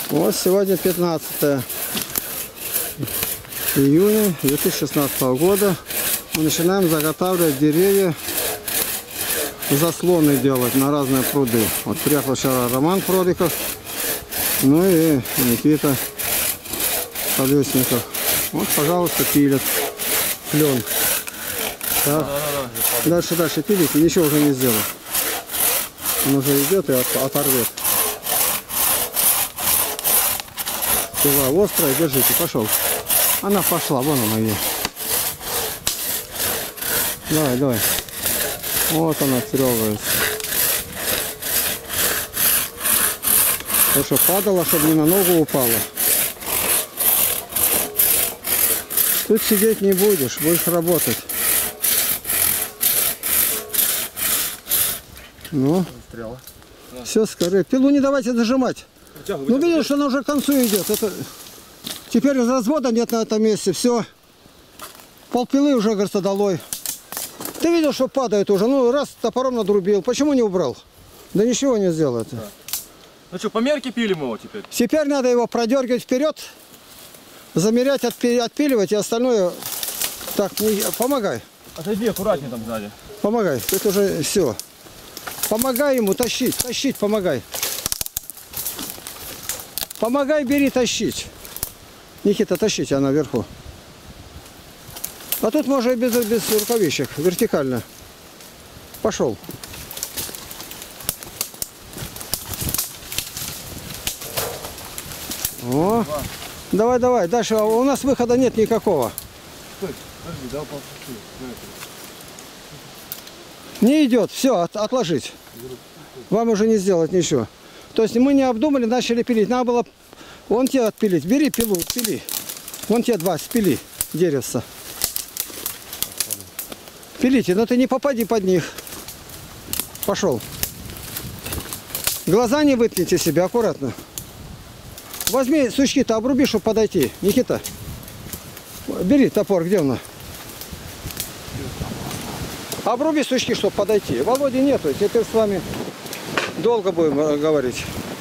Вот сегодня 15 июня 2016 года. Мы начинаем заготавливать деревья, заслоны делать на разные пруды. Вот приехал вчера Роман Кроликов, ну и Никита Колесников. Вот, пожалуйста, пилят клен. Так. Дальше пилите, ничего уже не сделал. Он уже идет и оторвет. Пила острая, держите, пошел. Она пошла, вон она есть. Давай. Вот она трогается. Потому что падала, чтобы не на ногу упала. Тут сидеть не будешь работать. Ну, все, скорее. Пилу не давайте зажимать. Ну, видишь, что она уже к концу идет. Это... Теперь развода нет на этом месте. Все. Полпилы уже, говорится, долой. Ты видел, что падает уже? Ну, раз топором надрубил. Почему не убрал? Да ничего не сделал это. Да. Ну что, по мерке пилим его теперь? Теперь надо его продергивать вперед, замерять, отпиливать и остальное. Так, помогай. Отойди аккуратнее там сзади. Помогай. Тут уже все. Помогай ему тащить, помогай. Помогай, бери, тащить. Никита, тащите, она вверху. А тут можно и без рукавичек, вертикально. Пошел. О, давай, дальше. У нас выхода нет никакого. Стой, подожди, дал полчаса. Не идет, все, отложить. Вам уже не сделать ничего. То есть мы не обдумали, начали пилить. Надо было вон те отпилить. Бери пилу, пили. Вон те два спили деревца. Пилите, но ты не попади под них. Пошел. Глаза не выткните себе, аккуратно. Возьми сучки-то, обруби, чтобы подойти. Никита, бери топор, где он? Обруби сучки, чтобы подойти. Володи нету, теперь с вами долго будем говорить.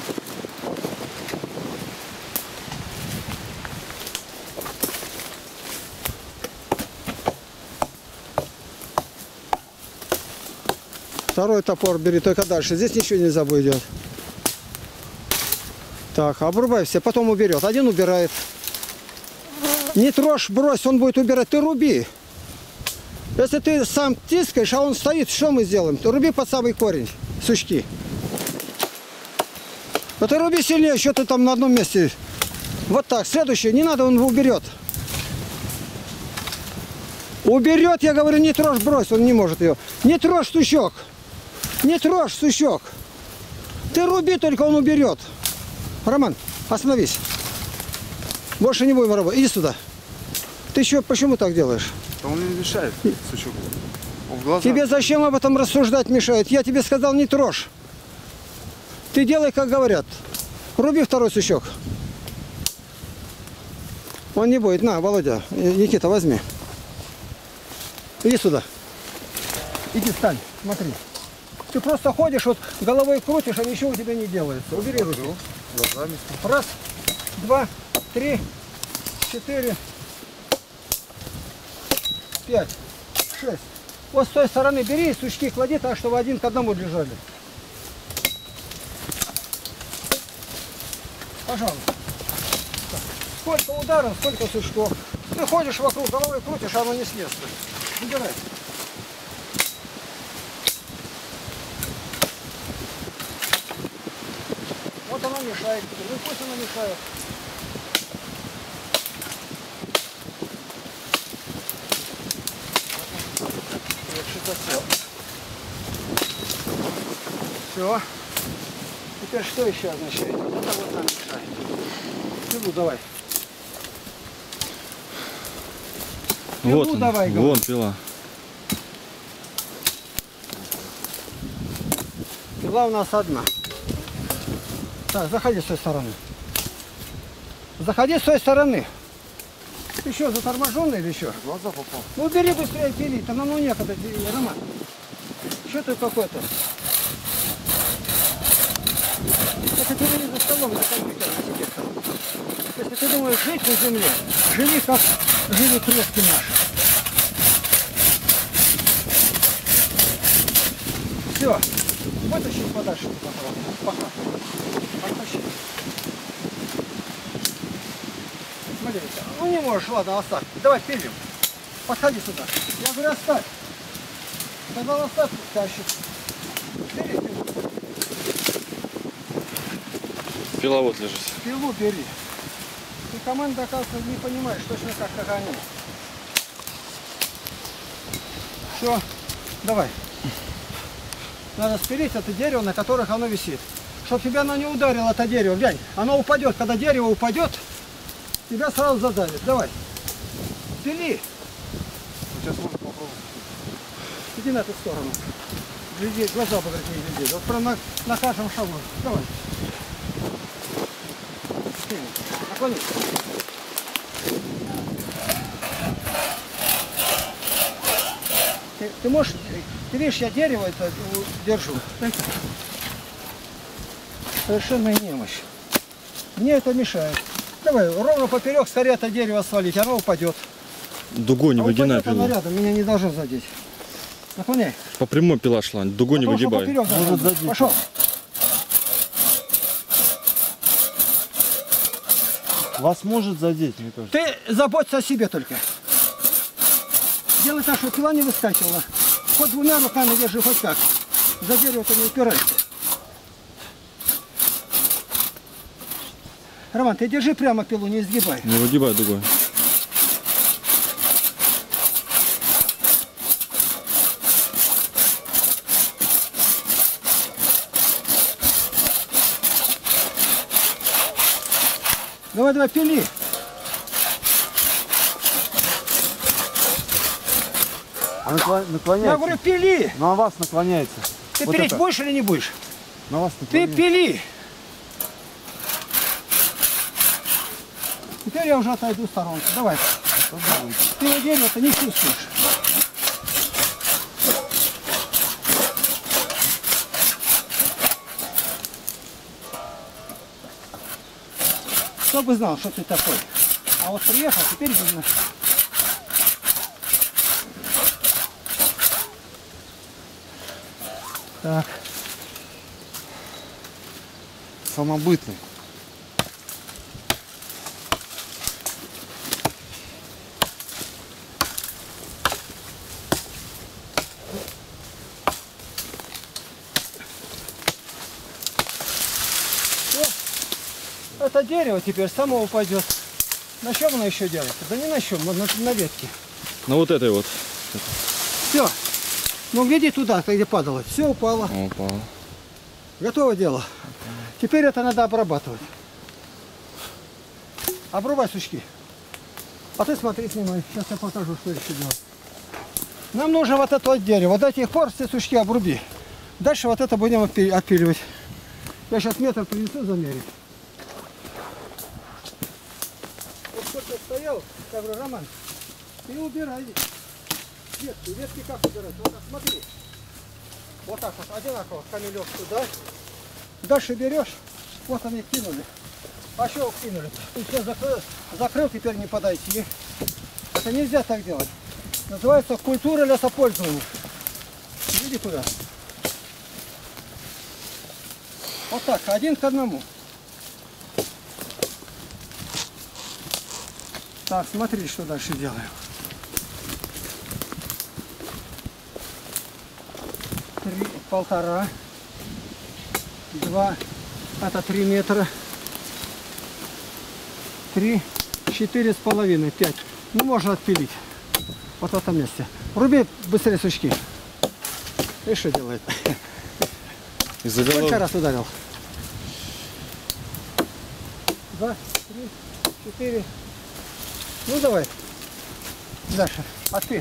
Второй топор бери, только дальше. Здесь ничего нельзя будет делать. Так, обрубай все, потом уберет. Один убирает. Не трожь, брось, он будет убирать. Ты руби. Если ты сам тискаешь, а он стоит, что мы сделаем? Ты руби под самый корень сучки. Но ты руби сильнее, что ты там на одном месте. Вот так, следующий, не надо, он уберет. Уберет, я говорю, не трожь, брось, он не может ее. Не трожь сучок. Не трожь сучок. Ты руби, только он уберет. Роман, остановись. Больше не будем работать. Иди сюда. Ты еще почему так делаешь? Он мне мешает, сучок. Он в глаза. Тебе зачем об этом рассуждать мешает? Я тебе сказал, не трожь. Ты делай, как говорят. Руби второй сучок. Он не будет. На, Володя, Никита, возьми. Иди сюда. Иди, встань, смотри. Ты просто ходишь, вот головой крутишь, а ничего у тебя не делается. Убери руки. Глазами. Раз, два, три, 4, 5, 6. Вот с той стороны бери и сучки клади так, чтобы один к одному лежали. Пожалуйста. Так. Сколько ударов, сколько сучков. Ты ходишь вокруг, головой крутишь, а оно не с места. Убирай. Вот оно мешает. Ну пусть оно мешает. Все. Теперь что еще означает? Вот это вот нам мешает. Пилу давай. Пилу Вот он, давай, вон пила. Пила у нас одна. Так, заходи с той стороны. Заходи с той стороны. Ты что, заторможенный или что? Глаза попал. Ну бери быстрее пили, там ну некогда, Роман. Что ты какой-то? Это тебе не заставляет. равно вы компьютер на себе. Если ты думаешь жить на земле, живи как жили предки наши. Все. Вытащи подальше туда. Пока. Оттащи. Смотрите. Ну не можешь, ладно, оставь. Давай пилим. Подходи сюда. Я говорю, оставь. Тогда оставь, тащит. Бери пилу. Пила вот лежит. Пилу бери. Ты команда, оказывается, не понимаешь точно как они. Все. Давай. Надо спилить это дерево, на которых оно висит. Чтобы тебя оно не ударило, это дерево. Глянь, оно упадет. Когда дерево упадет, тебя сразу задавит. Давай. Пили. Сейчас можно попробовать. Иди на эту сторону. Гляди, глаза бы не гляди. Вот прям на каждом шагу. Давай. Наклонись. Ты можешь, ты видишь, я дерево это держу. Совершенная немощь. Мне это мешает. Давай, ровно поперек скорее это дерево свалить, оно упадет. Дугой не выгинай пилу. Оно рядом, меня не должно задеть. Наклоняй. По прямой пила шла, дугой не выгибай. Может задеть. Пошел. Вас может задеть, мне кажется. Ты заботься о себе только. Делай так, чтобы пила не выскакивала. Хоть двумя руками держи, хоть как. За дерево-то не упирайся. Роман, ты держи прямо пилу, не изгибай. Не выгибай дугой. Давай, давай, пили. Наклоняется. Я говорю, пили. На вас наклоняется. Ты Вот пилить это. будешь или не будешь? На вас Ты наклоняется. пили. Теперь я уже отойду в сторонку. Давай. Ты его дерево-то не чувствуешь. Кто бы знал, что ты такой. А вот приехал, теперь видно. Так. Самобытный. Это дерево теперь само упадет. На чем оно еще делается? Да не на чем, на ветке. На вот этой вот. Все. Ну гляди туда, где падало. Все упало. Опа. Готово дело. Теперь это надо обрабатывать. Обрубай сучки. А ты смотри, снимай. Сейчас я покажу, что еще делать. Нам нужно вот это вот дерево. До тех пор все сучки обруби. Дальше вот это будем отпиливать. Я сейчас метр принесу замерить. Вот кто-то стоял, я говорю, Роман, ты убирай ветки. Ветки как убирать? Вот так, смотри. Вот так вот, одинаково, камелек туда. Дальше берешь, вот они кинули. А что кинули? Ты все закрыл, теперь не подойти. Это нельзя так делать. Называется культура лесопользования. Иди куда. Вот так, один к одному. Так, смотри, что дальше делаем. 1,5, 2, это 3 метра, 3, 4,5, 5. Ну, можно отпилить. Вот в этом месте. Руби быстрее сучки. И что делает? Сколько раз ударил? 2, 3, 4. Ну давай. Дальше. Отпи.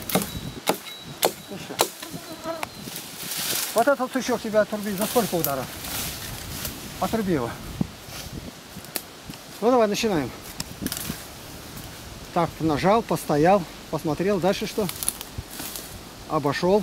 Вот этот сучок тебя отруби. За сколько ударов? Отруби его. Ну давай, начинаем. Так, нажал, постоял, посмотрел. Дальше что? Обошел.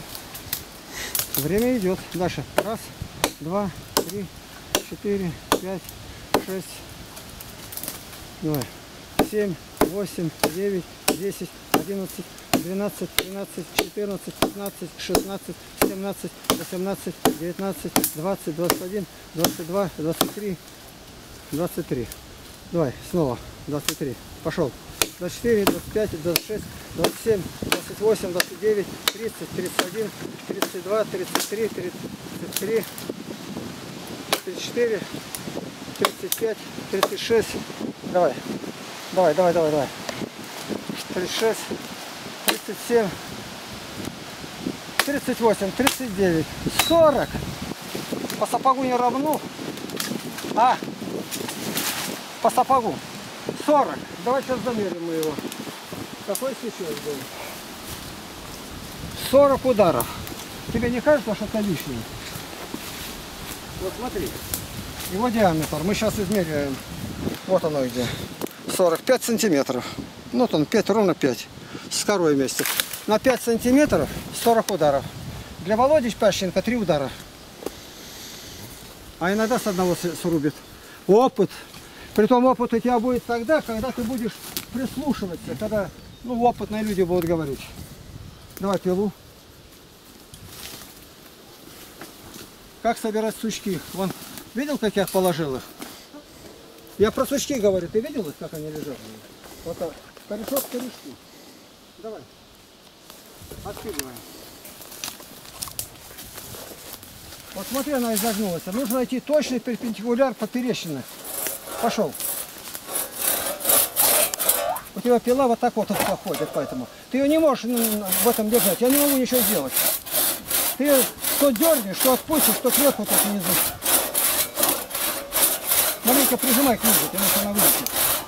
Время идет. Дальше. 1, 2, 3, 4, 5, 6, 6, давай, 7, 8, 9, 10, 11, 12, 13, 14, 15, 16, 17, 18, 19, 20, 21, 22, 23, 23. Давай, снова 23. Пошел. 24, 25, 26, 27, 28, 29, 30, 31, 32, 33, 33, 34, 35, 36. Давай. Давай, давай, давай, давай. 36, 37, 38, 39, 40. По сапогу не равну. А? По сапогу. 40. Давай сейчас замерим мы его. Какой сейчас был? 40 ударов. Тебе не кажется, что это лишнее? Вот смотри. Его диаметр. Мы сейчас измеряем. Вот оно где. 45 сантиметров. Вот он, 5, ровно 5. С корой вместе. На 5 сантиметров 40 ударов. Для Володи Пащенко 3 удара. А иногда с одного срубит. Опыт. Притом опыт у тебя будет тогда, когда ты будешь прислушиваться. Когда опытные люди будут говорить. Давай пилу. Как собирать сучки? Вон, видел, как я положил их? Я про сучки говорю. Ты видел их, как они лежат? Вот так. Корешок к корешку. Давай. Отпиливаем. Вот смотри, она изогнулась. Нужно найти точный перпендикуляр поперечины. Пошел. У тебя пила вот так вот походит, поэтому. Ты ее не можешь в этом держать. Я не могу ничего сделать. Ты что дернешь, что отпустишь, что сверху, так внизу. Маленько прижимай к низу, иначе она вылетит.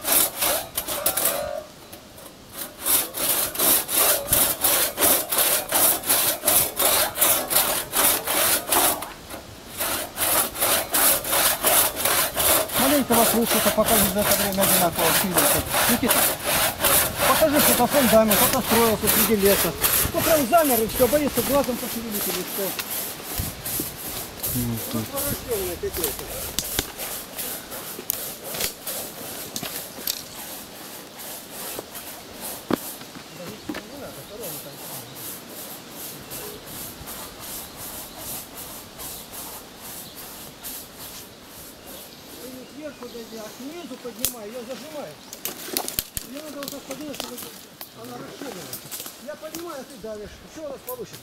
Маленько вокруг, это пока не за это время одинаково сильно. Никита, покажи, что это фундамент, это строился среди леса. Ну прям замер и все, боится глазом пошевелить или что. Пророжденная петелька. Сверху дойди, а снизу поднимай, ее зажимаешь. Мне надо вот так подумать, чтобы она расширилась. Я поднимаю, а ты давишь. Что у нас получится?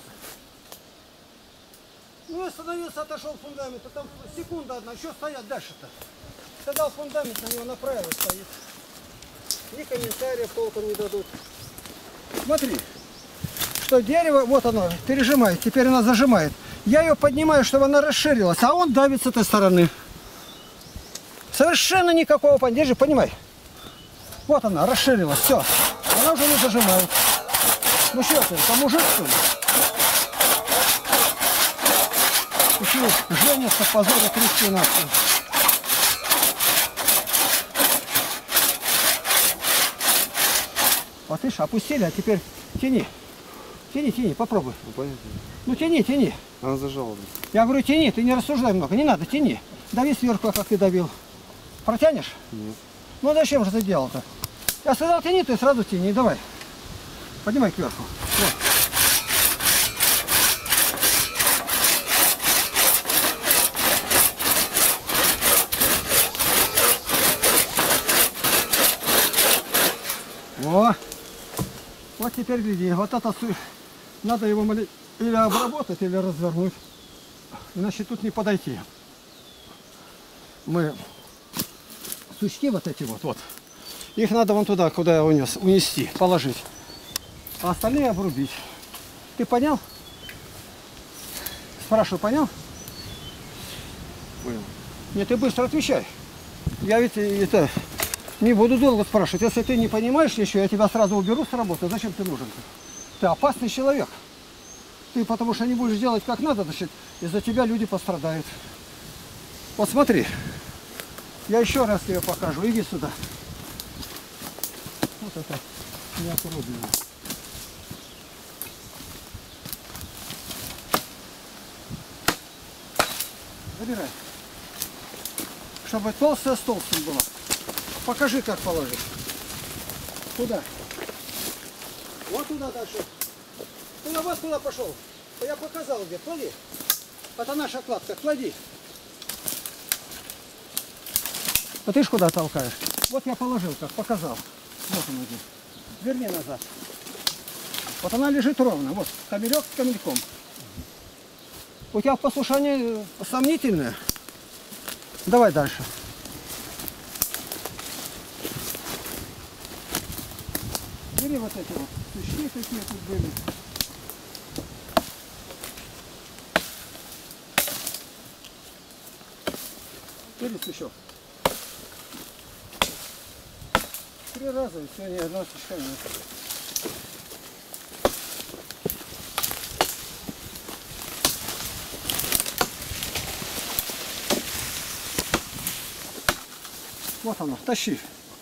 Ну, остановился, отошел фундамент, а там секунда одна. Что стоять дальше-то? Ты дал фундамент, на него направо стоит. Ни комментариев толком не дадут. Смотри, что дерево, вот оно, пережимает. Теперь она зажимает. Я ее поднимаю, чтобы она расширилась, а он давит с этой стороны. Совершенно никакого поддержки, понимай. Вот она, расширилась, все. Она уже не зажимает. Ну что ты, это мужик, что ли? Еще женится, позорит русскую нацию. Вот видишь, опустили, а теперь тяни. Тяни, тяни, попробуй. Ну, понятно. Ну тяни, тяни. Она зажала. Я говорю, тяни, ты не рассуждай много, не надо, тяни. Дави сверху, как ты давил. Протянешь? Нет. Ну зачем же ты делал-то? Я сказал, тяни, ты сразу тяни, давай. Поднимай кверху. Вот. О! Вот теперь гляди, вот это надо его или обработать, или развернуть. Иначе тут не подойти. Мы сучки вот эти вот, их надо вон туда, куда я унес, унести, положить. А остальные обрубить. Ты понял? Спрашиваю, понял? Понял. Нет, ты быстро отвечай. Я ведь это не буду долго спрашивать. Если ты не понимаешь еще, я тебя сразу уберу с работы. Зачем ты нужен? Ты опасный человек. Ты потому что не будешь делать как надо, значит, из-за тебя люди пострадают. Вот смотри. Я еще раз тебе покажу. Иди сюда. Вот это неаккуратно. Забирай. чтобы толстая с толстым была. Покажи, как положить. Куда? Вот туда дальше. Туда, вот куда пошел. Я показал, где. Клади. Это наша кладка. Клади. А ты ж куда толкаешь? Вот я положил, как показал. Вот он один. Верни назад. Вот она лежит ровно. Вот камелек с камельком. У тебя послушание сомнительное. Давай дальше. Бери вот эти вот сучки, какие тут были. Бери сучок. 3 раза, и все, ни одного сучка нет. Вот оно, тащи.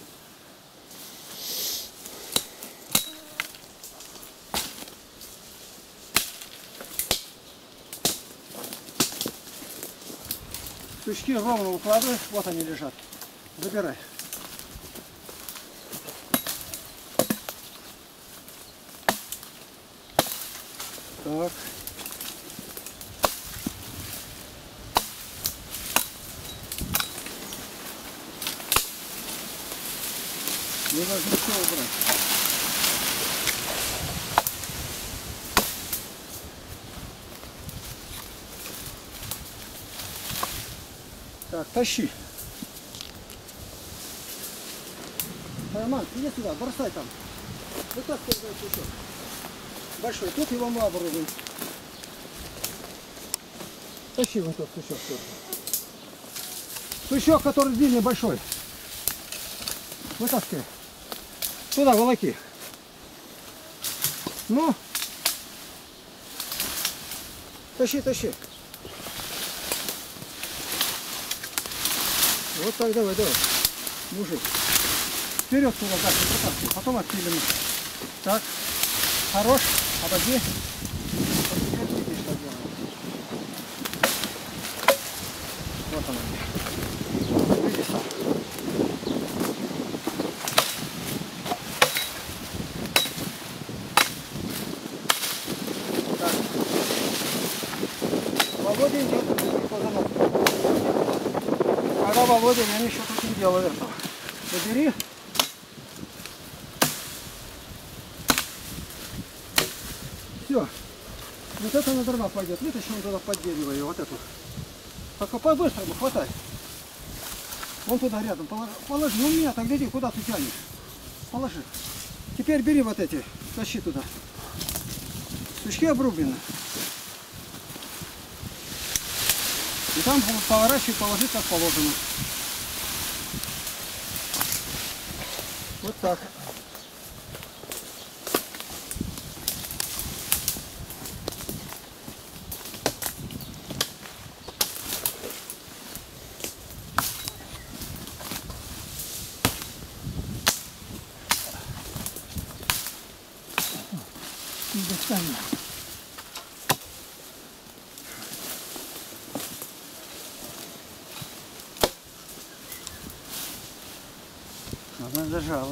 Сучки ровно укладываешь, вот они лежат. Забирай. Так. Не важно все убрать. Так, тащи. Роман, иди сюда, бросай там. Вытаскивай сучок. Большой, тут его мы оборудуем. Тащи вот тот сучок. Сучок, который длинный, большой. Вытаскивай. Туда, волоки. Ну. Тащи, тащи. Вот так, давай, давай. Мужик. Вперед туда дальше, протаскивай. Потом отпилим. Так. Хорош. Обожди. Вот теперь видишь, что делаем. Вот оно. Видишь? Так. Володя идет по заносу. Когда Володя, я еще тут не делаю этого. Забери. Все. Вот это на дрова пойдет. Вытащим туда под дерево ее, вот эту. Только по-быстрому хватай. Вон туда рядом. Положи. Ну меня так гляди, куда ты тянешь. Положи. Теперь бери вот эти. Тащи туда. Сучки обрублены. И там поворачивай, положи как положено. Вот так. Достанем. Она зажала.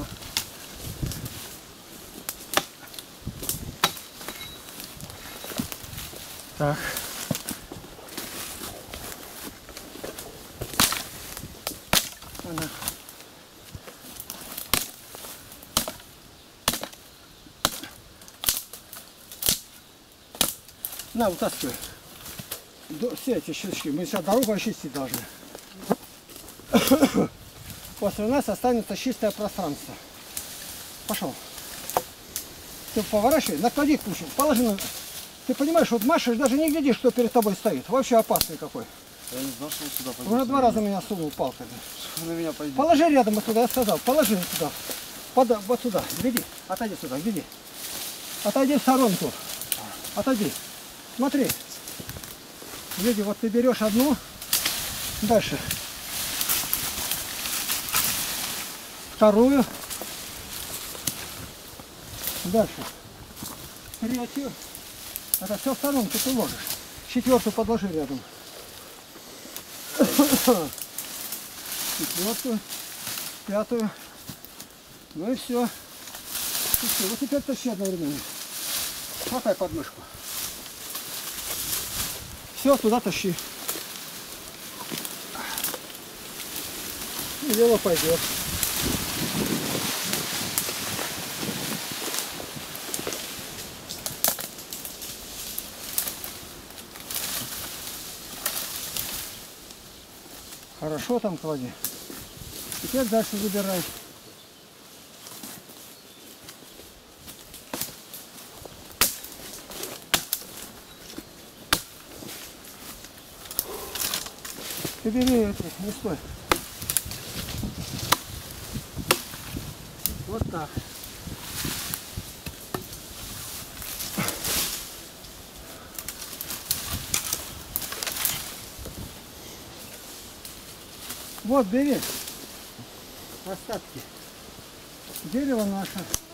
Так. Она. На, вытаскивай. Все эти щелчки. Мы сейчас дорогу очистить должны. После нас останется чистое пространство. Пошел. Ты поворачивай, наклади кучу. Положи на... Ты понимаешь, вот машешь, даже не глядишь, что перед тобой стоит. Вообще опасный какой. Я не знал, что он сюда пойдет. Уже 2 раза меня сунул палкой. На меня пойдет. Положи рядом вот туда, я сказал. Положи туда. Вот сюда. Гляди. Отойди сюда, гляди. Отойди в сторонку. Отойди. Смотри. Гляди, вот ты берешь одну. Дальше. Вторую. Дальше. 3. Это все в сторонку ты ложишь. 4 подложи рядом. четвертую, пятую. Ну и все. Вот теперь тащи одновременно. Хватай подмышку. Все, туда тащи. И дело пойдет. Хорошо там клади. Теперь дальше забирай. Ты бери это, не стой. Вот так. Вот, бери остатки. Дерево наше.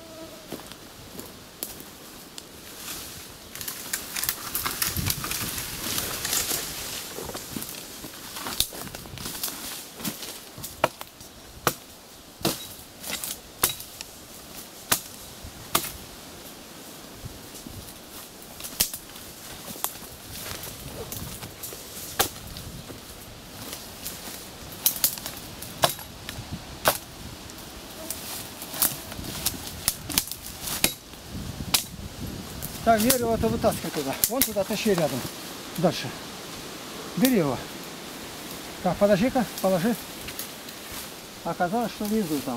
Так, дерево-то вытаскивай туда. Вон туда тащи рядом. Дальше. Бери его. Так, подожди-ка, положи. Оказалось, что внизу там.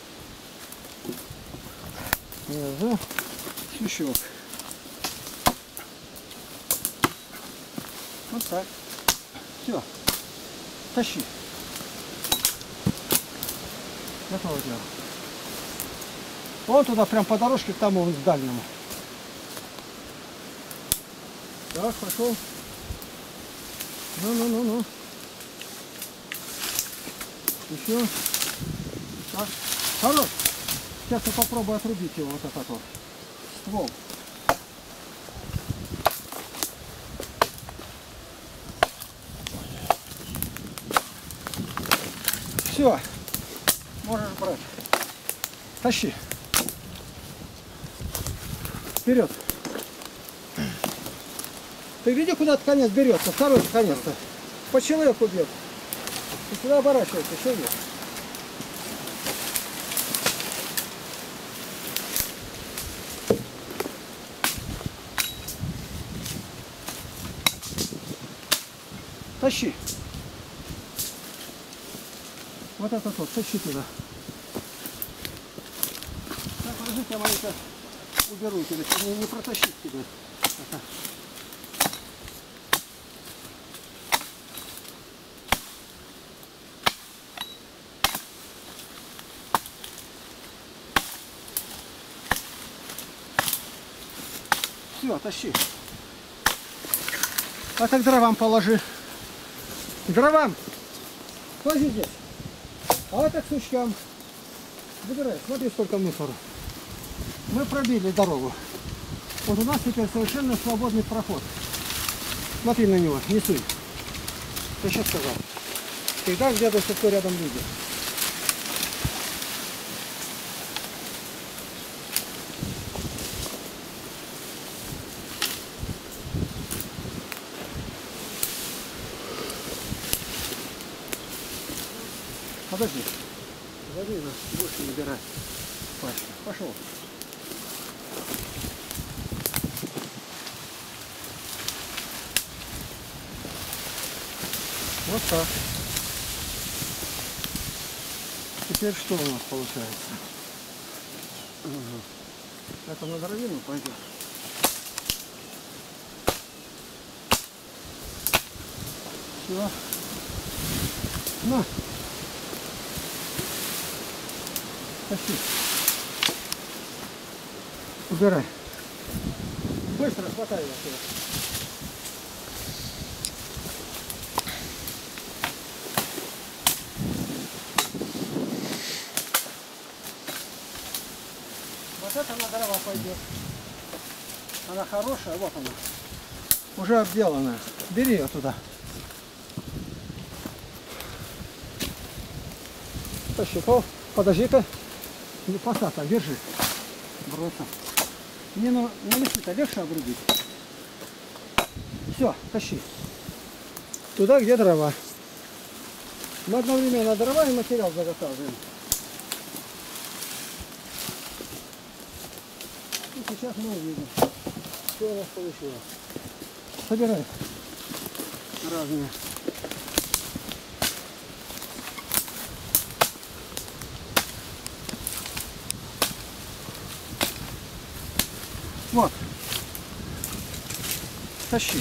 Внизу сучок. Вот так. Все. Тащи. Готово дело. Вон туда прям по дорожке к тому к дальнему. Так, пошел. Ну. Еще. Так. Хорош. Сейчас я попробую отрубить его, вот этот вот ствол. Все. Можешь брать. Тащи. Вперед. Ты видишь, куда конец берется? Второй конец-то. По человеку бьет. Ты сюда оборачивайся, что нет? Тащи. Вот этот вот, тащи туда. Так, подожди, я маленько уберу тебя, не протащить тебя. Ага. Все, тащи. А так дровам положи. Дровам. Клади здесь. А это к сучкам. Забирай. Смотри, сколько мусора. Мы пробили дорогу. Вот у нас теперь совершенно свободный проход. Смотри на него, не суй. Ты сейчас сказал. Всегда глядывайся, кто рядом люди. Подожди. Подожди, больше набирай. Пошел. Вот так. Теперь что у нас получается? Это на дровину пойдет. Все. На. Тащи. Убирай. Быстро хватай его сюда. Вот это на дрова пойдет. Она хорошая, вот она. Уже обделанная. Бери ее туда. Тащи. Подожди-ка. Не посадка, держи. Бросом. Не на лесу-то легче обрубить. Все, тащи. Туда, где дрова. Мы одновременно дрова и материал заготавливаем. И сейчас мы увидим, что у нас получилось. Собирай разные. Вот. Тащи.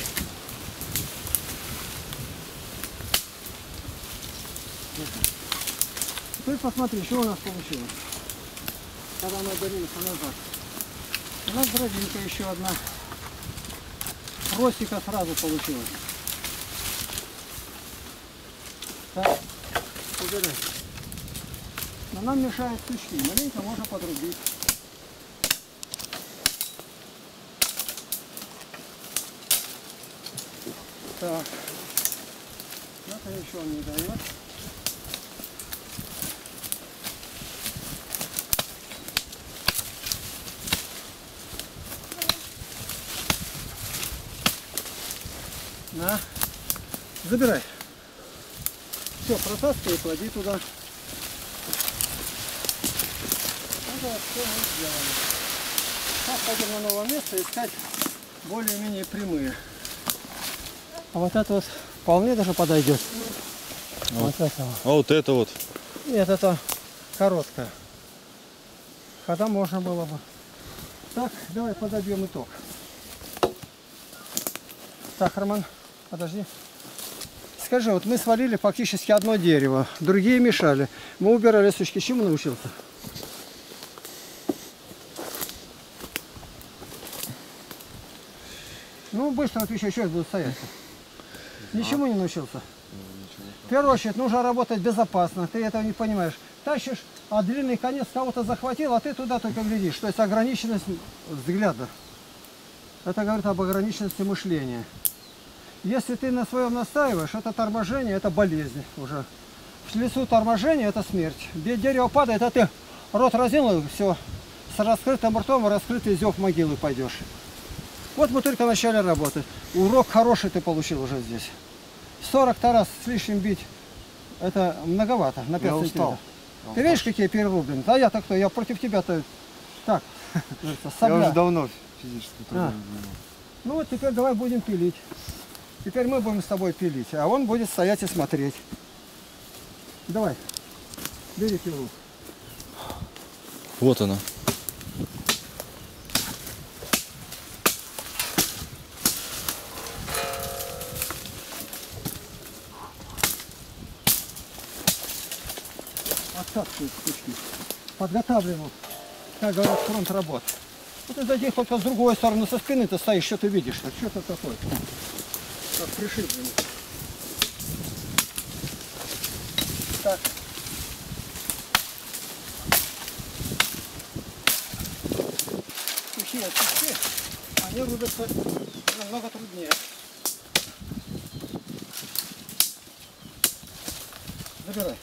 Теперь посмотри, что у нас получилось. Когда мы отдалились назад. У нас дробинка еще одна. Ростика сразу получилась. Так, убирай. Но нам мешают сучки. Маленько можно подрубить. Так. Это еще он не дает. На, забирай. Все, протаскивай, клади туда. Это все мы сделали. Сейчас пойдем на новое место искать более-менее прямые. А вот это вот вполне даже подойдет. Вот это вот. А вот это вот. Нет, это короткая. Хотя можно было бы. Так, давай подобьем итог. Так, Роман, подожди. Скажи, вот мы свалили фактически одно дерево, другие мешали. Мы убирали сучки. Чему научился? Ну, быстро отвечай, что будут стоять. Ничему не научился? В первую очередь нужно работать безопасно. Ты этого не понимаешь. Тащишь, а длинный конец кого-то захватил, а ты туда только глядишь. То есть ограниченность взгляда. Это говорит об ограниченности мышления. Если ты на своем настаиваешь, это торможение, это болезнь уже. В лесу торможение, это смерть. Дерево падает, а ты рот разинул, и все. С раскрытым ртом и раскрытый зев могилы пойдешь. Вот мы только начали работать. Урок хороший ты получил уже здесь. 40 раз с лишним бить, это многовато. На 5 сантиметров. Ты видишь, какие перерублены? А я-то кто? Я против тебя-то так. Я уже давно физически трудом занимаюсь. Ну вот теперь давай будем пилить. Теперь мы будем с тобой пилить, а он будет стоять и смотреть. Давай, бери пилу. Вот она. Откатывают сучки. Подготавливаем, как говорят, фронт работ. Вот ты зайди только с другой стороны, со спины ты стоишь, что ты видишь? А что это такое? Как пришибленный. Так. Сухие сучки, они рубятся намного труднее. Забирай.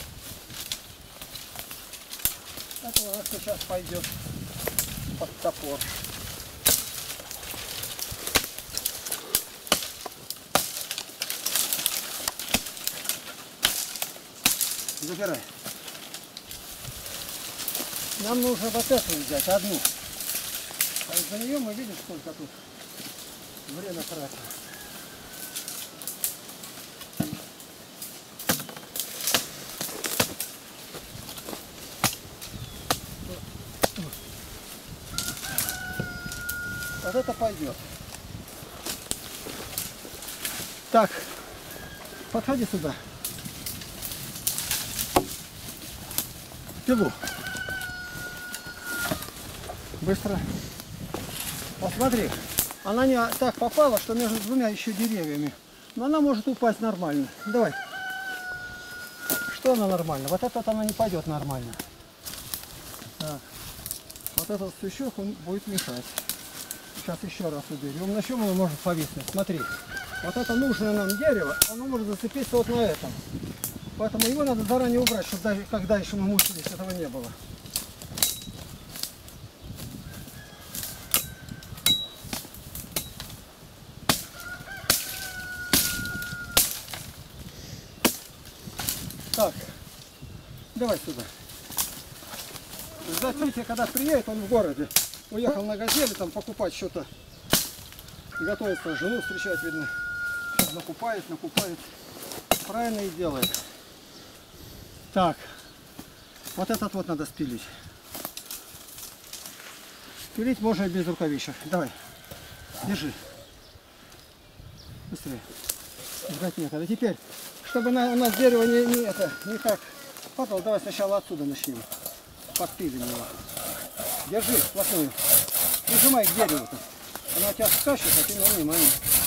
Это у нас сейчас пойдет под топор. Забирай. Нам нужно вот эту взять, одну. А из-за нее мы видим, сколько тут время тратим. Вот это пойдет. Так, подходи сюда. Пилу. Быстро. Посмотри. Она не так попала, что между двумя еще деревьями. Но она может упасть нормально. Давай. Что она нормально? Вот этот она не пойдет нормально. Так. Вот этот сучок, он будет мешать. Сейчас еще раз уберем. На чем оно может повиснуть? Смотри. Вот это нужное нам дерево, оно может зацепиться вот на этом. Поэтому его надо заранее убрать, чтобы даже когда еще мы мучились, этого не было. Так, давай сюда. Ждать Витя, когда приедет, он в городе. Уехал на «Газели» там покупать что-то. Готовится жену встречать, видно. Сейчас накупает. Правильно и делает. Так, вот этот вот надо спилить. Спилить можно и без рукавичек. Давай, держи. Быстрее. Ждать некогда. Теперь, чтобы у нас дерево не как падало, давай сначала отсюда начнем. Подпилим его. Держи вплотную. Прижимай к дереву-то. Она у тебя скачет, а ты на внимание.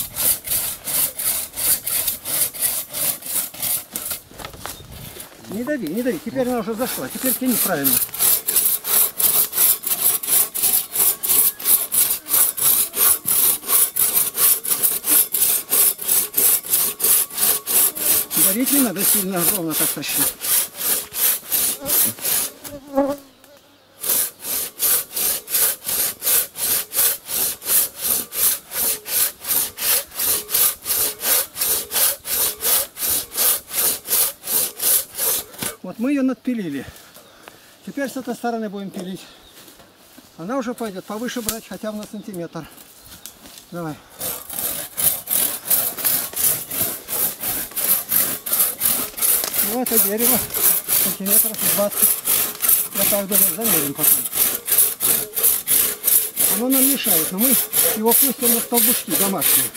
Не дави. Теперь она уже зашла. Теперь тяни правильно. Давить не надо сильно, ровно так тащить. Вот мы ее надпилили. Теперь с этой стороны будем пилить. Она уже пойдет повыше брать, хотя бы на сантиметр. Давай. Ну это дерево сантиметров 20. Я так думаю, замерим потом. Оно нам мешает, но мы его пустим на столбушки домашние.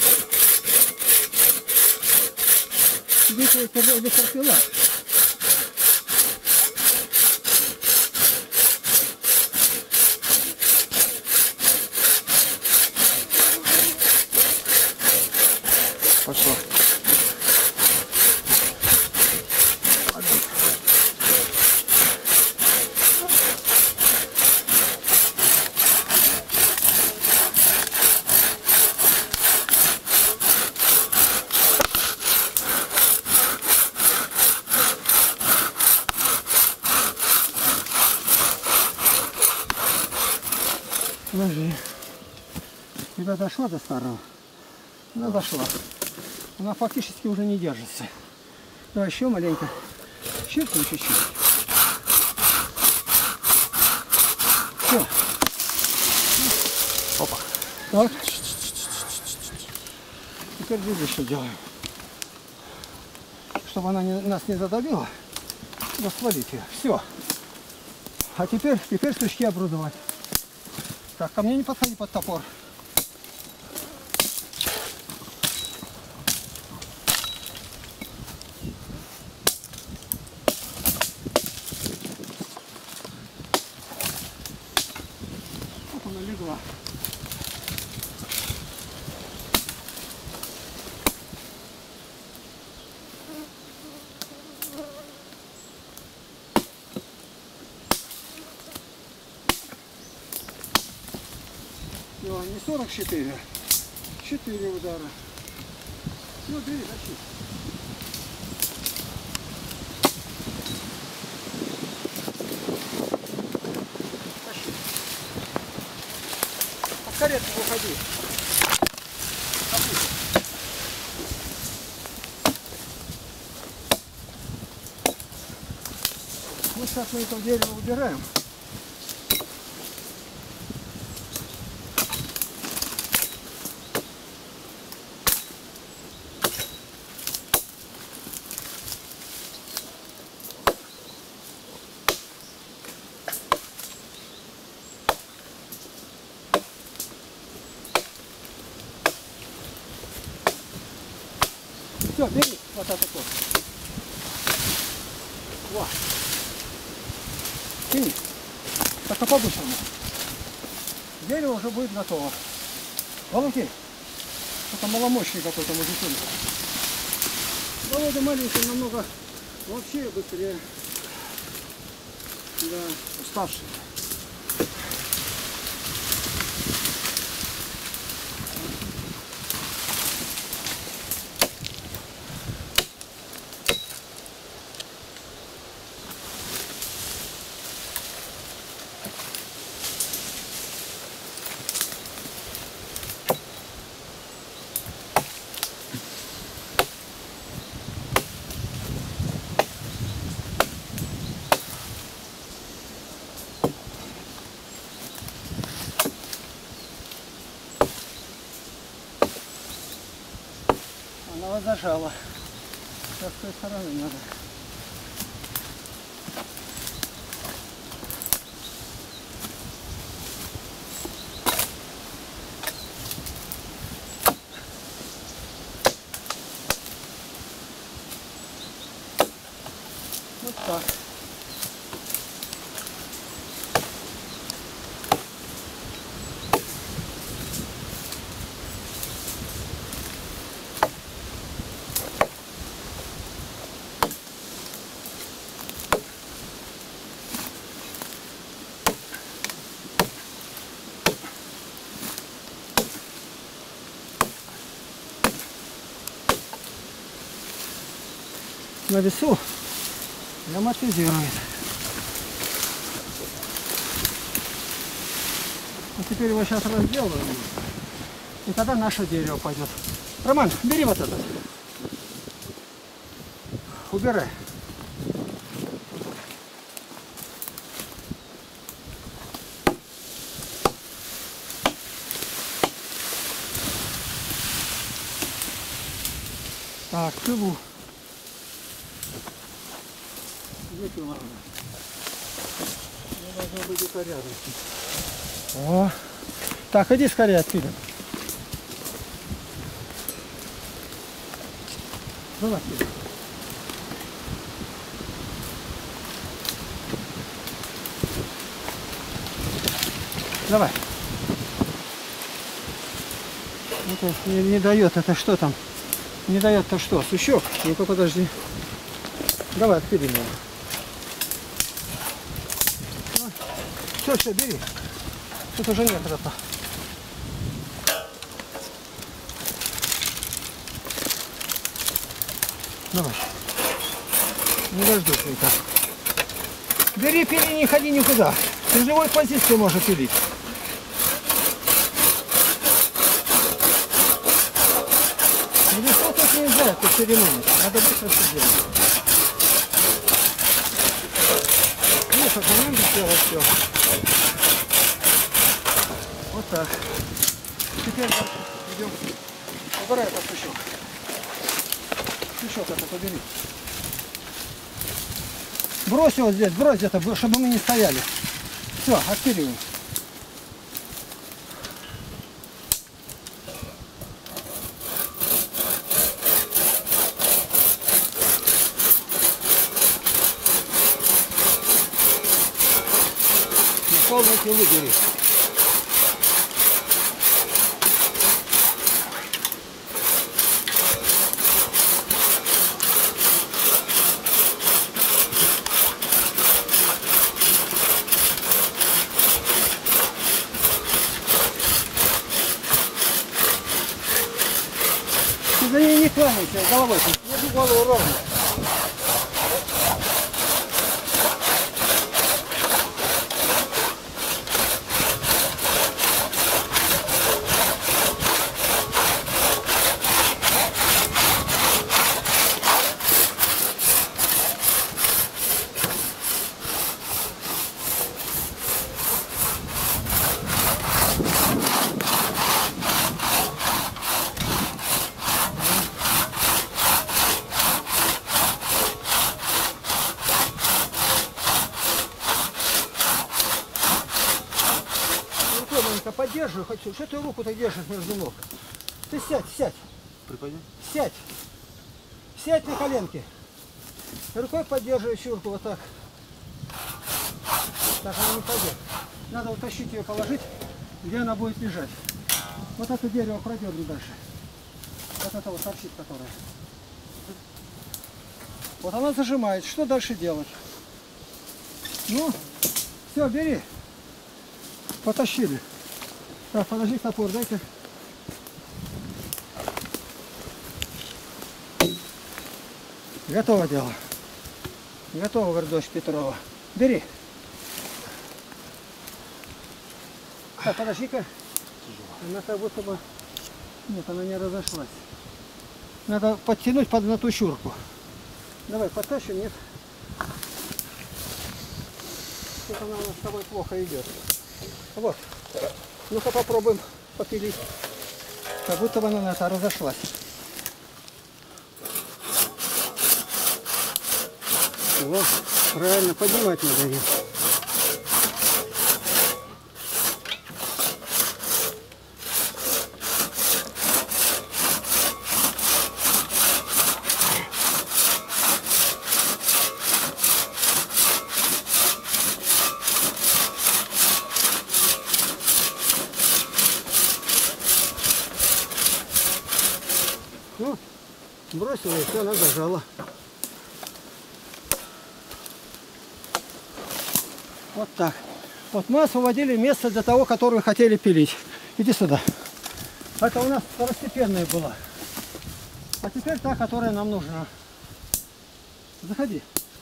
Здесь это электропила. Пошло. Подожди. Тебя дошла до старого? Она дошла. Она фактически уже не держится. Давай еще маленько. Чиркнем чуть-чуть. Все. Опа. Так. Теперь видишь, что делаем. Чтобы она нас не задавила, свалить ее. Все. А теперь стручки оборудовать. Так, ко мне не подходи под топор. Вот она легла. Все, не 44, 4 удара. Ну, бери, тащи. Тащи. Под каретку уходи. Ну, сейчас мы это дерево убираем. Все, бери вот этот вот. Во. Тяни. Только по-быстрому. Дерево уже будет готово. Волокей. Это маломощный какой-то мужичок. Володя маленький намного вообще быстрее. Да, уставший. Вот зажало. Сейчас с той стороны надо. Вот так. На весу амортизирует. А теперь его сейчас разделаем. И тогда наше дерево пойдет. Роман, бери вот этот. Убирай. Так, пилу. Где пила? Она должна быть где-то рядом. О. Так, иди скорее отпилим. Давай отпилим. Давай. Это не дает, это что там? Не дает-то что? Сучок? Ну-ка подожди. Давай отпилим его. Все, бери. Тут уже нет этого. Давай. Не дождусь никак. Бери, пили, не ходи никуда. Ты в живой позиции можешь пилить. Весу тут нельзя, тут церемонить. Надо быстро все делать. Видишь, команда сделала все. Вот так. Теперь идем. Убирай этот сучок. Сучок это побери. Брось его здесь, брось это, чтобы мы не стояли. Все, отпиливаем. Полную пилу бери. Ты за ней не кланяйся, головой. Держи голову ровно. Поддерживай, хочу. Что ты руку-то держишь между ног? Ты сядь, сядь. Припади. Сядь. Сядь на коленки. Рукой поддерживай чурку вот так. Так она не пойдет. Надо утащить ее, положить, где она будет лежать. Вот это дерево продерни дальше. Вот это вот торчит, которое. Вот она зажимает. Что дальше делать? Ну, все, бери. Потащили. Так, подожди, топор дайте. Готово дело. Готово, говорит дочь Петрова. Бери. Так, подожди-ка. Она как будто бы... Нет, она не разошлась. Надо подтянуть под на ту чурку. Давай, подтащим, нет? Тут она у нас с тобой плохо идет. Вот. Ну-ка попробуем попилить. Как будто бы она разошлась. Вот, правильно, поднимать надо ее. Ну, бросила и все, она зажала. Вот так. Вот мы освободили место для того, которое хотели пилить. Иди сюда. Это у нас второстепенная была. А теперь та, которая нам нужна. Заходи.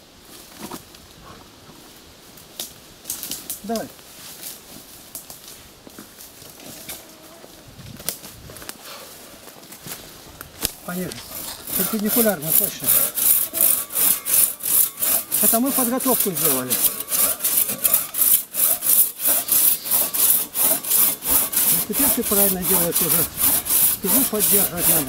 Давай. Пониже. Перпендикулярно, точно. Это мы подготовку сделали. Вот теперь ты правильно делаешь уже. Спину поддерживать надо.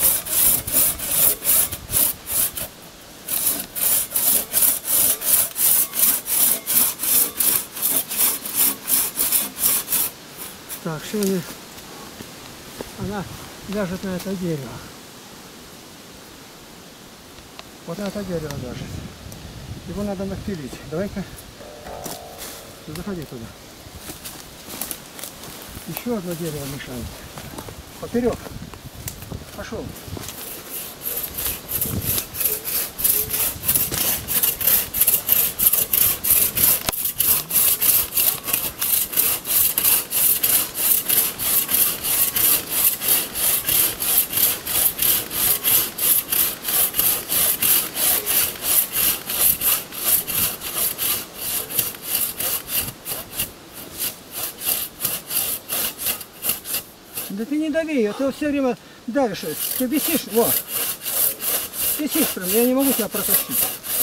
Так, сегодня она ляжет на это дерево. Вот на это дерево ляжет. Его надо напилить. Давай-ка заходи туда. Еще одно дерево мешает. Поперек. Пошел. Да ты не дави, а ты все время давишь. Ты висишь, вот. Висишь прям, я не могу тебя протащить.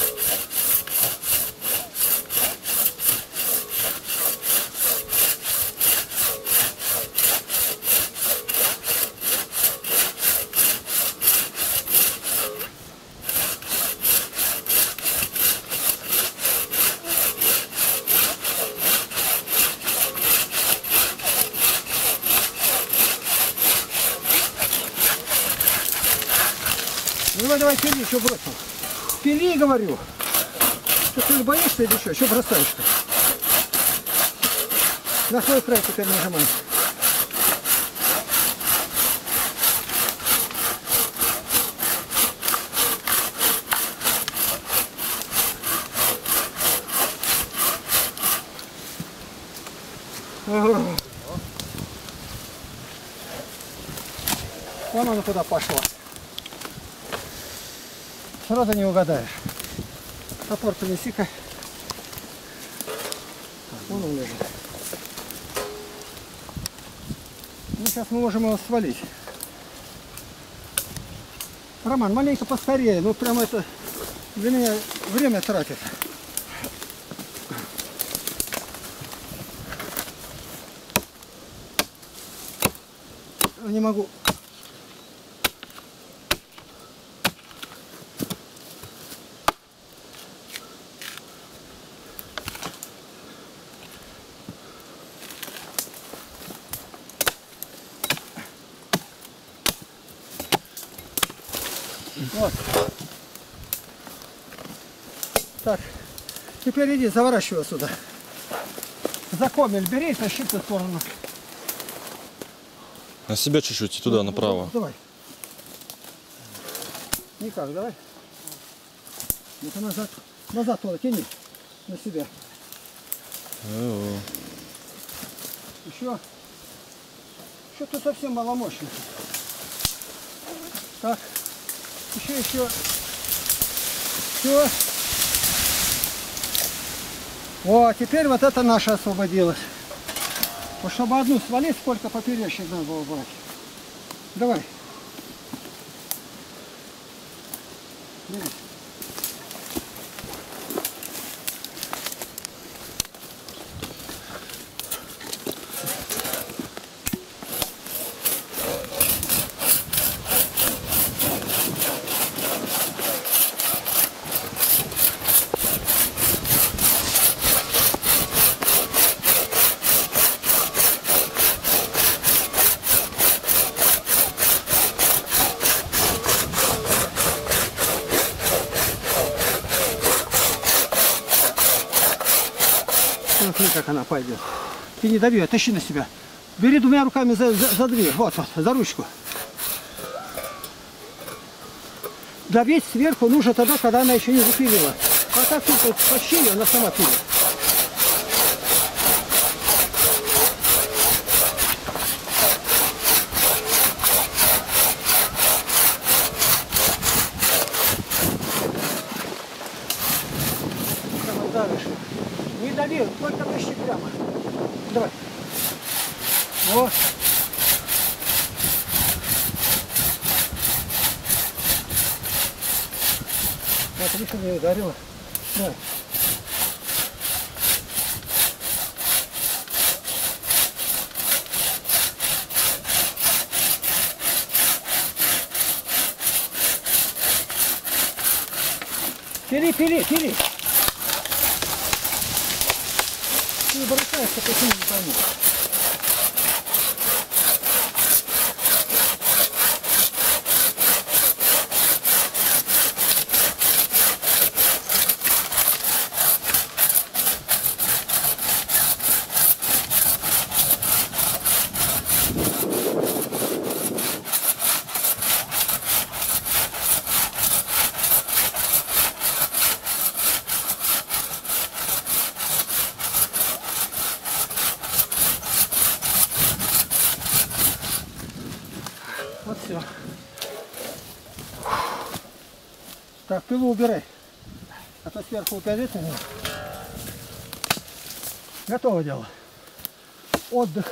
Давай, пили, что бросил? Пили, говорю. Что, ты боишься или что? Что бросаешь-то? На свой край теперь нажимай. Вон она куда пошла. Сразу не угадаешь. Топор принеси-ка. Вон он лежит. Ну, сейчас мы можем его свалить. Роман, маленько поскорее. Ну, прямо это для меня время тратит. Не могу. Вот. Так, теперь иди, заворачивай сюда. За комель бери и тащи в ту сторону. На себя чуть-чуть, туда, направо. Давай. Никак, давай. Ну-ка назад. Назад туда, тяни. На себя. Еще. Что-то совсем маломощный. Так. Еще. Все. О, теперь вот это наша освободилась. Вот чтобы одну свалить, сколько поперечных надо было брать. Давай. Давай. Смотри, как она пойдет. Ты не дави, тащи на себя. Бери двумя руками за дверь. Вот, за ручку. Давить сверху нужно тогда, когда она еще не запилила. А так тут почти ее, она сама пилит. Дальше. Не дави, только тащи прямо. Давай. Вот. Отлично, не ударила. Давай. Пили, пили, пили. Ты не бросаешься, почему не пойму. Вот все. Так, пилу убирай. А то сверху упадет. Готово дело. Отдых.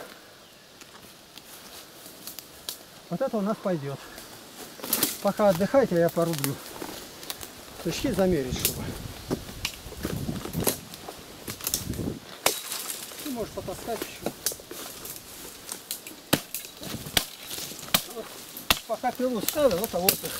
Вот это у нас пойдет. Пока отдыхайте, я порублю. Точки замерить, чтобы. Ты можешь потаскать еще. Вот, пока пилу ставил, это отдых.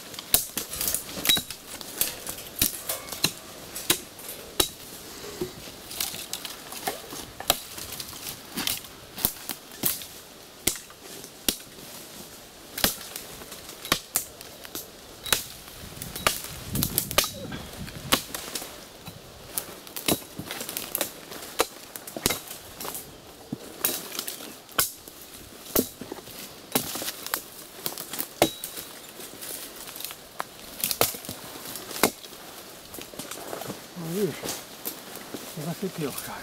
Видишь, зацепил как.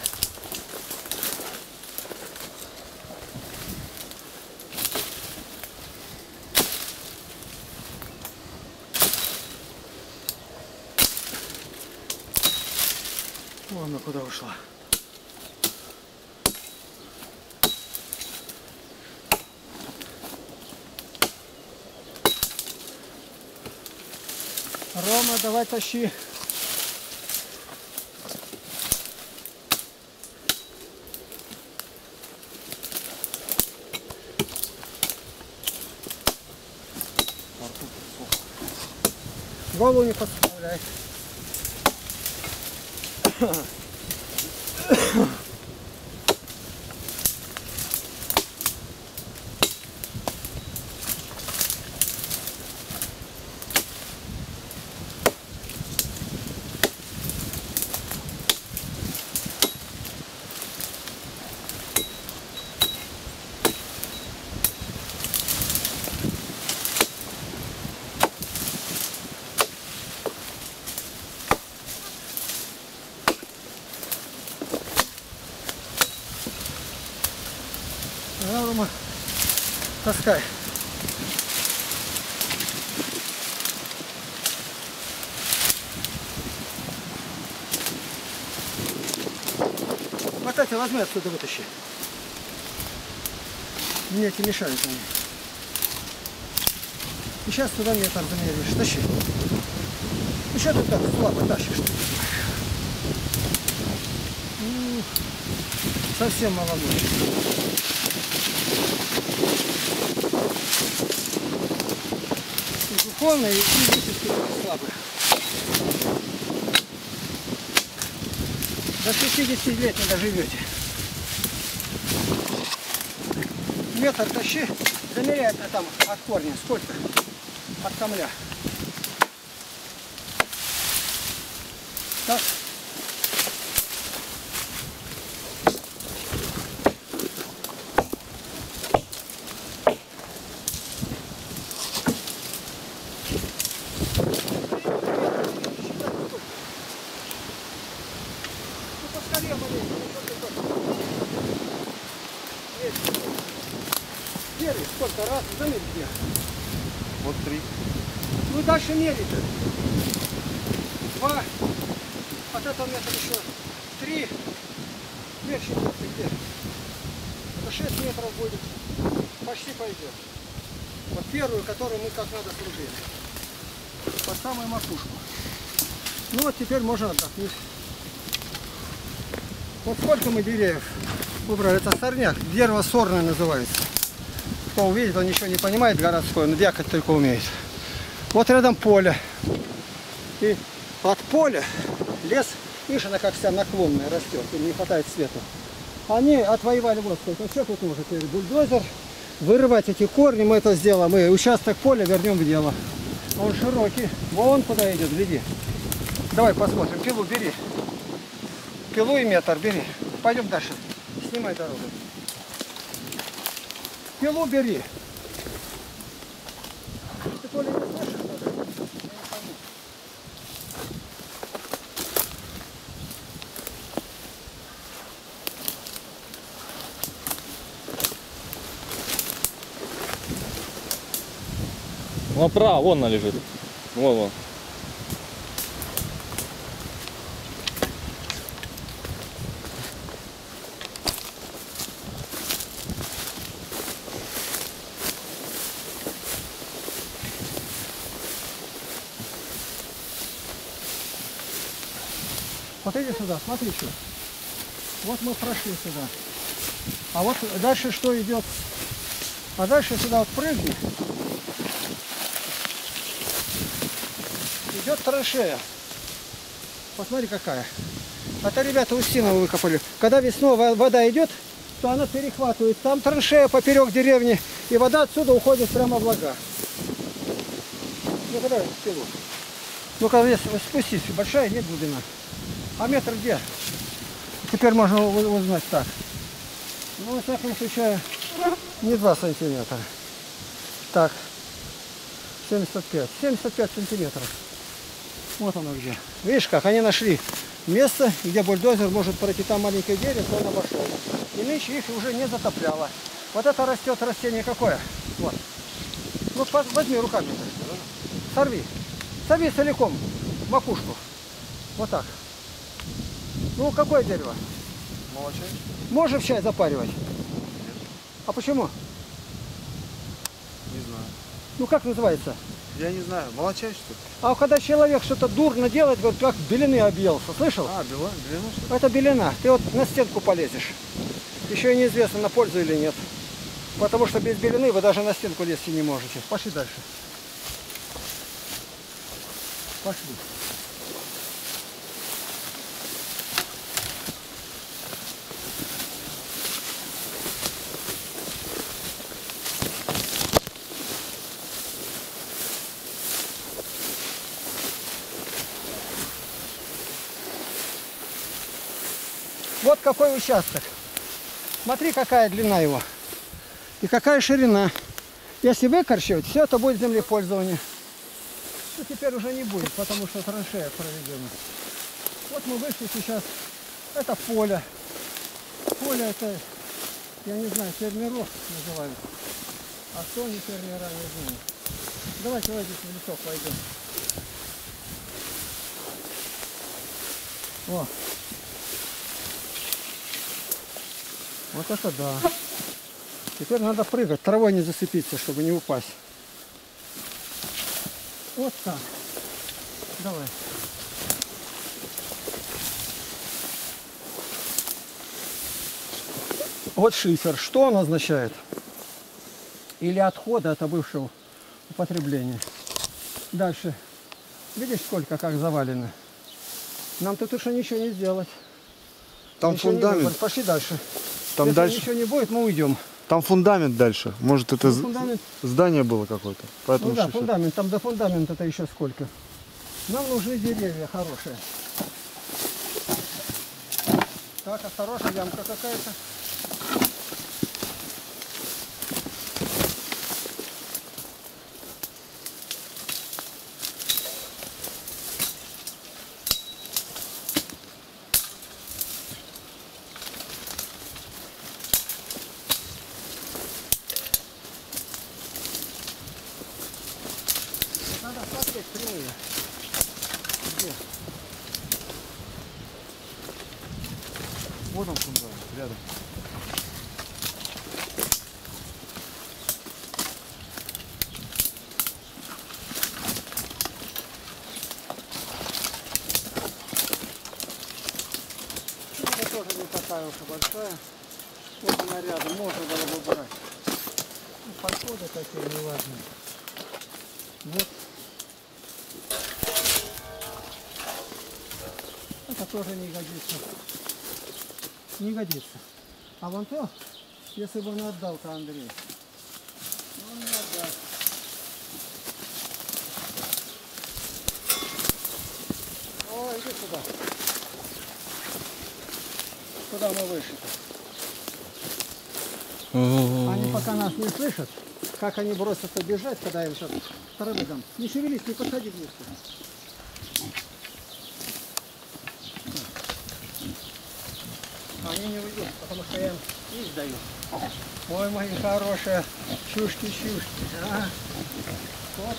Вон она куда ушла. Рома, давай тащи. Голову не подставляй. Рома, таскай. Вот эти возьми отсюда, вытащи. Мне эти мешают они. И сейчас туда мне там замеришь. Тащи. Еще ты так слабо тащишь. Совсем маломощно. Духовно и физически слабый. До 60 лет не доживете. Метр тащи, замеряй там от корня. Сколько? От камля. Так. Налево, меряй, сколько раз, заметь где. Вот 3. Ну дальше мерить. 2. От этого метра еще 3. Мерь щепотки где. Это 6 метров будет. Почти пойдет. Вот первую, которую мы как надо срубили. Под самую макушку. Ну вот теперь можно отдохнуть. Вот сколько мы деревьев убрали. Это сорняк. Дерево сорное называется. Кто увидит, он ничего не понимает городской, но дьякать только умеет. Вот рядом поле. И от поля лес, видишь, она как вся наклонная растет, им не хватает света. Они отвоевали вот сколько. Что тут нужно? Теперь бульдозер. Вырывать эти корни, мы это сделаем. Мы участок поля вернем в дело. Он широкий. Вон куда идет, гляди. Давай посмотрим. Пилу бери. Пилу и метр бери. Пойдем дальше. Снимай дорогу. Пилу бери. Ты то ли не слышишь, что ли? Я не пойму. Направо, вон она лежит. Вон. Вот иди сюда, смотри что. Вот мы прошли сюда. А вот дальше что идет? А дальше сюда вот прыгни. Идет траншея. Посмотри какая. Это ребята Устиново выкопали. Когда весной вода идет, то она перехватывает. Там траншея поперек деревни. И вода отсюда уходит прямо в лага. Ну-ка давай пилу. Ну-ка вес спустись. Большая нет глубина. А метр где? Теперь можно узнать так. Ну, во всяком случае, не 2 сантиметра. Так. 75. 75 сантиметров. Вот оно где. Видишь, как они нашли место, где бульдозер может пройти. Там маленькое дерево, он обошел. Иначе их уже не затопляло. Вот это растет растение какое? Вот. Ну, возьми руками. Сорви. Сорви целиком макушку. Вот так. Ну, какое дерево? Молочай. Можешь чай запаривать? Нет. А почему? Не знаю. Ну, как называется? Я не знаю. Молочай, что ли? А когда человек что-то дурно делает, говорит, как белины объелся. Слышал? А, белина, что ли? Это белина. Ты вот на стенку полезешь. Еще и неизвестно, на пользу или нет. Потому что без белины вы даже на стенку лезть не можете. Пошли дальше. Пошли. Вот какой участок. Смотри, какая длина его. И какая ширина. Если выкорчевать, все это будет землепользование. Что теперь уже не будет, потому что траншея проведена. Вот мы вышли сейчас. Это поле. Поле это, я не знаю, фермеров называют. А кто не фермера, не знаю. Давайте вот здесь в лесок пойдем. О. Вот это да. Теперь надо прыгать, травой не зацепиться, чтобы не упасть. Вот так. Давай. Вот шифер. Что он означает? Или отходы от бывшего употребления. Дальше. Видишь, сколько как завалено? Нам тут уже ничего не сделать. Там ничего фундамент. Пошли дальше. Там Если дальше. ничего не будет, мы уйдем. Там фундамент дальше. Может, это Фундамент. здание было какое-то. Поэтому Ну да, шифер. фундамент. Там до фундамента-то еще сколько. Нам нужны деревья хорошие. Так, осторожно, ямка какая-то. Вот он сюда, рядом. Это тоже не такая уж и большая. Вот она рядом, можно было бы брать. Ну, подходы такие неважные. Вот. Это тоже не годится. Не годится. А вон то, если бы он отдал-то Андрей. Он не отдаст. О, иди сюда. Куда мы вышли-то? Они пока нас не слышат, как они бросятся бежать, когда им сейчас вторым дам. Не шевелись, не подходи близко. Они не уйдут, потому что я им не даю. Ой, мои хорошие чушки-чушки. А? Вот.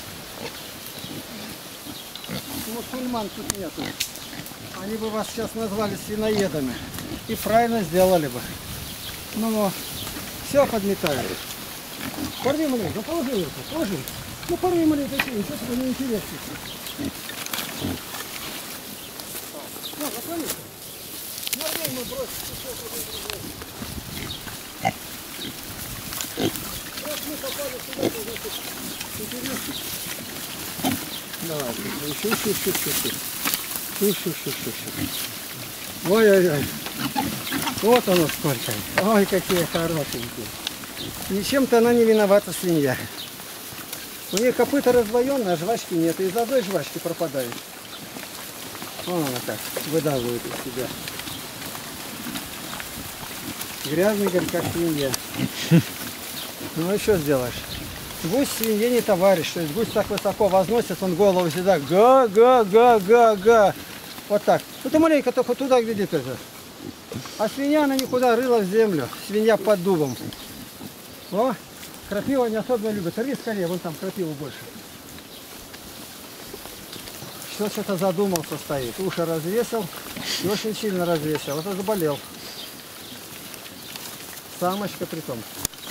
Мусульман тут нету. Они бы вас сейчас назвали свиноедами. И правильно сделали бы. Ну, все подметают. Порви маленько, ну положи руку, положи. Ну порви маленько, ничего тебе не интересно. Ну, наклонись. Смотри, мы бросим, еще подойдем. Раз мы попали сюда, то значит интересно. Давай, еще. Ой-ой-ой. Вот оно сколько. Ой, какие хорошенькие. Ничем-то она не виновата, свинья. У нее копыта раздвоенные, а жвачки нет. И из одной жвачки пропадает. Вон она так выдавливает из себя. Грязный, говорит, как свинья. Ну и что сделаешь? Гусь свинье не товарищ. То есть гусь так высоко возносит, он голову всегда га-га-га-га-га. Вот так. Ну ты маленько только туда глядит это. А свинья, она никуда рыла в землю. Свинья под дубом. О, крапива не особенно любит. Рви скорее, вон там крапиву больше. Что-то задумался стоит. Уши развесил и очень сильно развесил. Вот заболел. Самочка притом.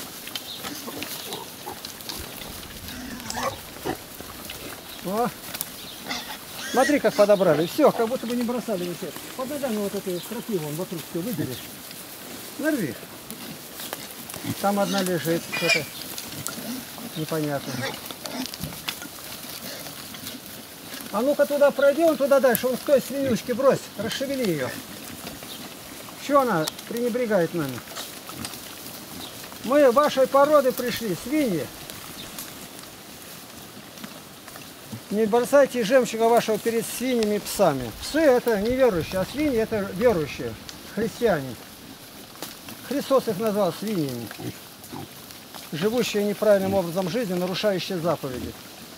О, смотри, как подобрали. Все, как будто бы не бросали висеть. Под ногами вот эту крапиву вон вокруг все выбери. Нарви. Там одна лежит, что-то непонятно. А ну-ка туда пройди, он туда дальше, он к той свинюшке брось, расшевели ее. Чего она пренебрегает нами? Мы вашей породы пришли, свиньи. Не бросайте жемчуга вашего перед свиньями и псами. Псы это неверующие, а свиньи это верующие, христиане. Христос их назвал свиньями, живущие неправильным образом жизни, нарушающие заповеди.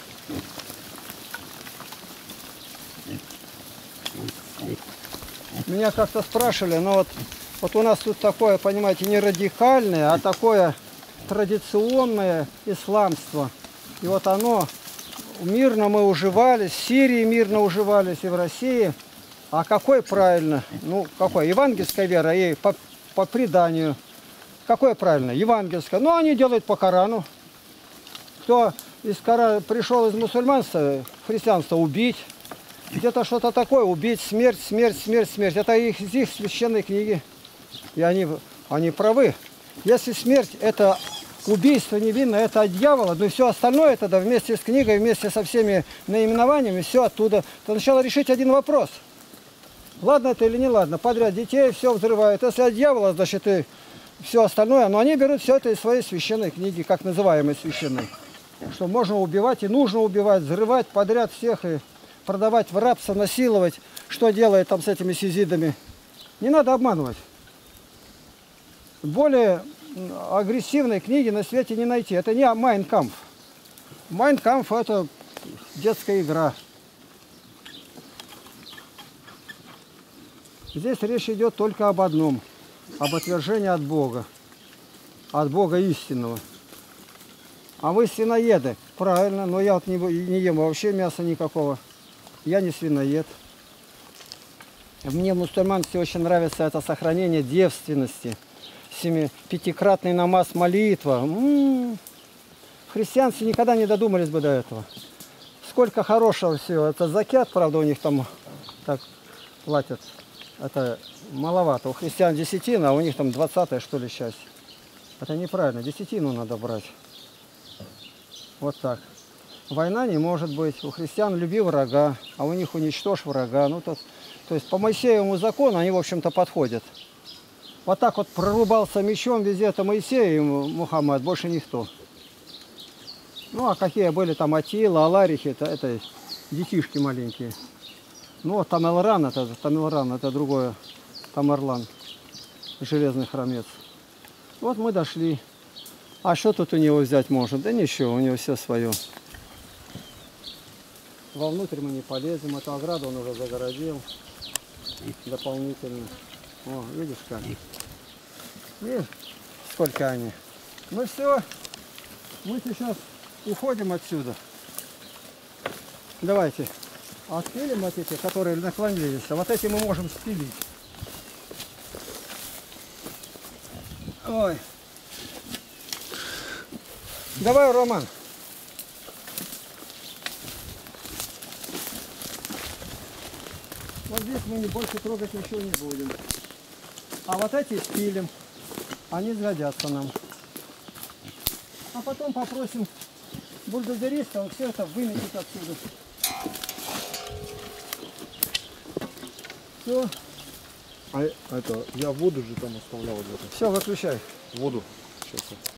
Меня как-то спрашивали, но вот у нас тут такое, понимаете, не радикальное, а такое традиционное исламство. И вот оно, мирно мы уживались, в Сирии мирно уживались и в России. А какой правильно? Ну, какой? Евангельская вера и по преданию. Какое правильно? Евангельское. Ну, они делают по Корану. Кто пришел из мусульманства, христианства, убить. Где-то что-то такое, убить, смерть, смерть, смерть, смерть. Это их священные книги. И они правы. Если смерть это убийство невинное, это от дьявола, но и все остальное тогда вместе с книгой, вместе со всеми наименованиями, все оттуда. То сначала решить один вопрос. Ладно это или не ладно, подряд детей все взрывают. Если от дьявола, значит и все остальное. Но они берут все это из своей священной книги, как называемой священной. Что можно убивать и нужно убивать, взрывать подряд всех и продавать в рабство, насиловать. Что делает там с этими сизидами? Не надо обманывать. Более агрессивной книги на свете не найти. Это не Mein Kampf. Mein Kampf это детская игра. Здесь речь идет только об одном. Об отвержении от Бога. От Бога истинного. А вы свиноеды. Правильно, но я вот не ем вообще мяса никакого. Я не свиноед. Мне в мусульманстве очень нравится это сохранение девственности. Пятикратный намаз, молитва. Христианцы никогда не додумались бы до этого. Сколько хорошего всего. Это закят, правда, у них там так платят. Это маловато. У христиан десятина, а у них там 20-е, что ли, часть. Это неправильно. Десятину надо брать. Вот так. Война не может быть. У христиан люби врага, а у них уничтожь врага. Ну, то есть по Моисеевому закону они, в общем-то, подходят. Вот так вот прорубался мечом везде, это Моисей и Мухаммад, больше никто. Ну, а какие были там Атила, Аларихи, это детишки маленькие. Ну, Тамерлан это другое, Тамерлан, железный хромец. Вот мы дошли. А что тут у него взять можно? Да ничего, у него все свое. Вовнутрь мы не полезем, эту ограду он уже загородил дополнительно. О, видишь как? Видишь, сколько они? Ну все, мы сейчас уходим отсюда. Давайте отпилим вот эти, которые наклонились, а вот эти мы можем спилить. Ой. Давай, Роман. Вот здесь мы больше трогать ничего не будем. А вот эти спилим. Они сгодятся нам. А потом попросим бульдозериста, он все это выметит отсюда. Все. А это, я воду же там оставлял где-то. Все, выключай. Воду. Сейчас.